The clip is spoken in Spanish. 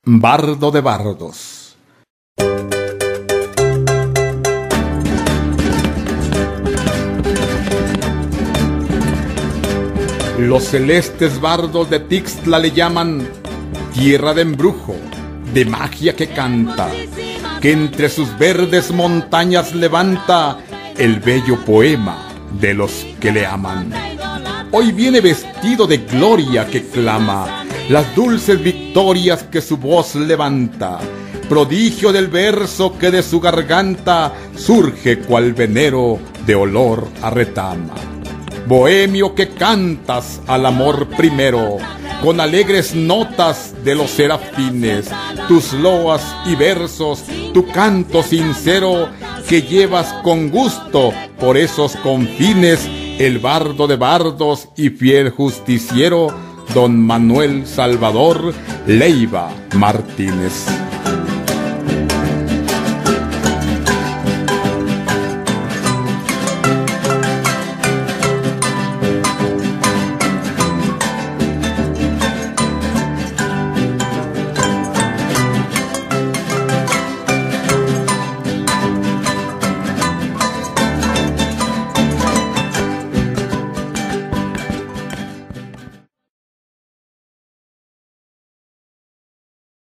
Bardo de bardos. Los celestes bardos de Tixtla le llaman tierra de embrujo, de magia que canta, que entre sus verdes montañas levanta el bello poema de los que le aman. Hoy viene vestido de gloria que clama las dulces victorias que su voz levanta, prodigio del verso que de su garganta surge cual venero de olor a retama. Bohemio que cantas al amor primero, con alegres notas de los serafines, tus loas y versos, tu canto sincero, que llevas con gusto por esos confines, el bardo de bardos y fiel justiciero, don Manuel Salvador Leiva Martínez.